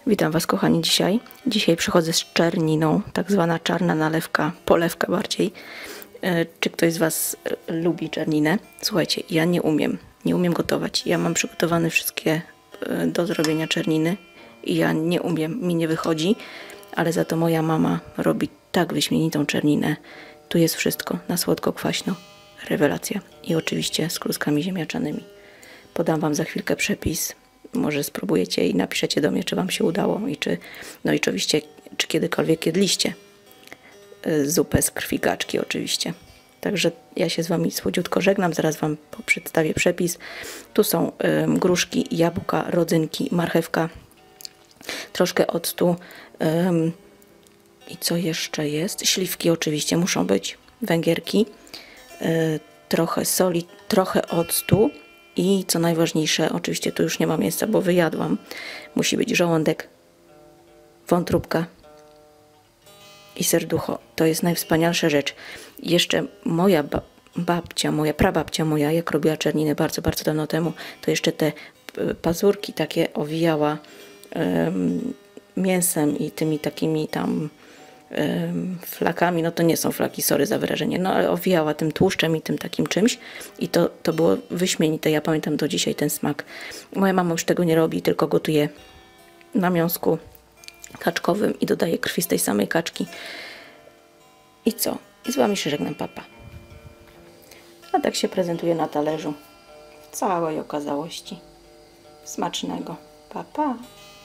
Witam Was, kochani, dzisiaj przychodzę z czerniną, tak zwana czarna nalewka, polewka bardziej. Czy ktoś z Was lubi czerninę? Słuchajcie, ja nie umiem gotować. Ja mam przygotowane wszystkie do zrobienia czerniny i ja nie umiem, mi nie wychodzi, ale za to moja mama robi tak wyśmienitą czerninę. Tu jest wszystko, na słodko-kwaśno, rewelacja. I oczywiście z kluskami ziemniaczanymi. Podam Wam za chwilkę przepis. Może spróbujecie i napiszecie do mnie, czy Wam się udało i czy, no i oczywiście, czy kiedykolwiek jedliście zupę z krwi kaczki oczywiście. Także ja się z Wami słodziutko żegnam, zaraz Wam przedstawię przepis. Tu są gruszki, jabłka, rodzynki, marchewka, troszkę octu i co jeszcze jest? Śliwki oczywiście muszą być, węgierki, trochę soli, trochę octu. I co najważniejsze, oczywiście tu już nie ma miejsca, bo wyjadłam. Musi być żołądek, wątróbka i serducho. To jest najwspanialsza rzecz. Jeszcze moja babcia, moja prababcia moja, jak robiła czerninę bardzo, bardzo dawno temu, to jeszcze te pazurki takie owijała mięsem i tymi takimi tam flakami, no to nie są flaki, sorry za wyrażenie, no ale owijała tym tłuszczem i tym takim czymś i to było wyśmienite. Ja pamiętam do dzisiaj ten smak. Moja mama już tego nie robi, tylko gotuje na miąsku kaczkowym i dodaje krwi z tej samej kaczki. I co? I z Wami się żegnam, papa. A tak się prezentuje na talerzu w całej okazałości. Smacznego. Papa.